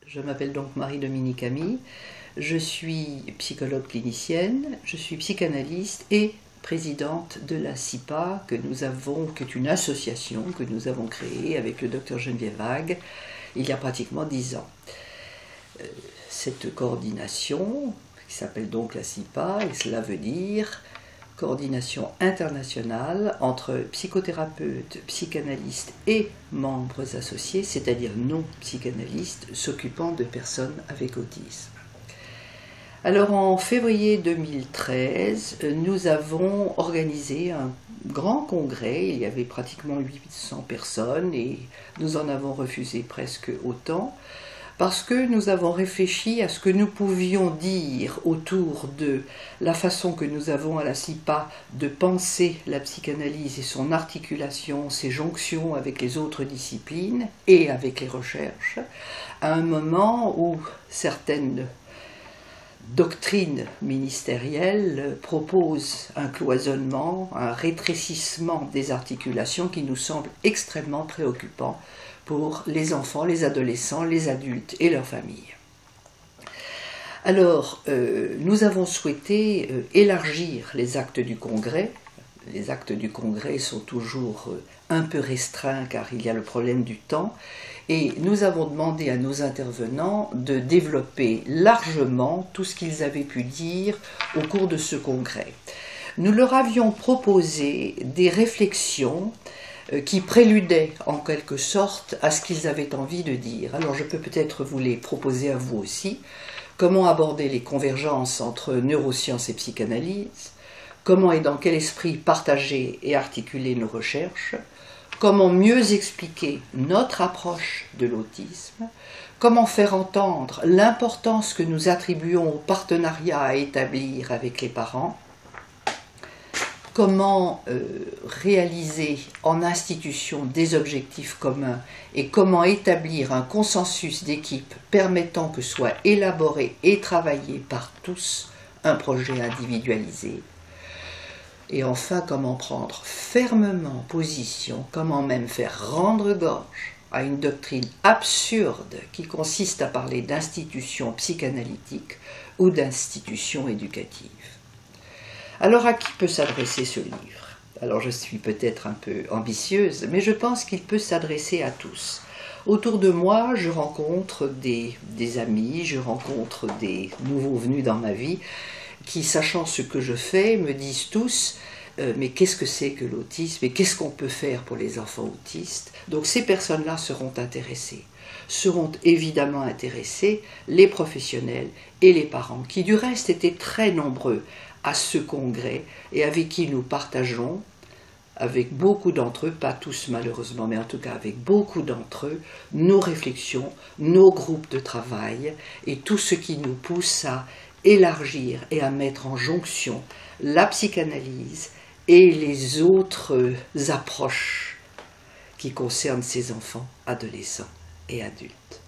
Je m'appelle donc Marie-Dominique Ami, je suis psychologue clinicienne, je suis psychanalyste et présidente de la CIPA, qui est une association que nous avons créée avec le docteur Geneviève Vague il y a pratiquement 10 ans. Cette coordination, qui s'appelle donc la CIPA, et cela veut dire coordination internationale entre psychothérapeutes, psychanalystes et membres associés, c'est-à-dire non psychanalystes, s'occupant de personnes avec autisme. Alors en février 2013, nous avons organisé un grand congrès, il y avait pratiquement 800 personnes et nous en avons refusé presque autant, parce que nous avons réfléchi à ce que nous pouvions dire autour de la façon que nous avons à la CIPA de penser la psychanalyse et son articulation, ses jonctions avec les autres disciplines et avec les recherches, à un moment où certaines doctrines ministérielles proposent un cloisonnement, un rétrécissement des articulations qui nous semble extrêmement préoccupant pour les enfants, les adolescents, les adultes et leurs familles. Alors, nous avons souhaité élargir les actes du congrès. Les actes du congrès sont toujours un peu restreints car il y a le problème du temps. Et nous avons demandé à nos intervenants de développer largement tout ce qu'ils avaient pu dire au cours de ce congrès. Nous leur avions proposé des réflexions qui préludaient en quelque sorte à ce qu'ils avaient envie de dire. Alors je peux peut-être vous les proposer à vous aussi. Comment aborder les convergences entre neurosciences et psychanalyse? Comment et dans quel esprit partager et articuler nos recherches? Comment mieux expliquer notre approche de l'autisme? Comment faire entendre l'importance que nous attribuons au partenariat à établir avec les parents? Comment réaliser en institution des objectifs communs et comment établir un consensus d'équipe permettant que soit élaboré et travaillé par tous un projet individualisé? Et enfin, comment prendre fermement position, comment même faire rendre gorge à une doctrine absurde qui consiste à parler d'institutions psychanalytiques ou d'institutions éducatives. Alors à qui peut s'adresser ce livre? Alors je suis peut-être un peu ambitieuse, mais je pense qu'il peut s'adresser à tous. Autour de moi, je rencontre des amis, je rencontre des nouveaux venus dans ma vie, qui, sachant ce que je fais, me disent tous mais qu'est-ce que c'est que l'autisme et qu'est-ce qu'on peut faire pour les enfants autistes? Donc ces personnes-là seront intéressées. Seront évidemment intéressés les professionnels et les parents, qui du reste étaient très nombreux à ce congrès et avec qui nous partageons, avec beaucoup d'entre eux, pas tous malheureusement, mais en tout cas avec beaucoup d'entre eux, nos réflexions, nos groupes de travail et tout ce qui nous pousse à élargir et à mettre en jonction la psychanalyse et les autres approches qui concernent ces enfants, adolescents et adultes.